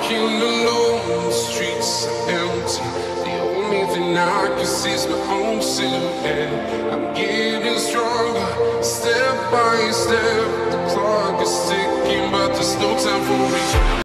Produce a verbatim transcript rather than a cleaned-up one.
walking alone, the streets are empty. The only thing I can see is my own silhouette. I'm getting stronger, step by step. The clock is ticking, but there's no time for me.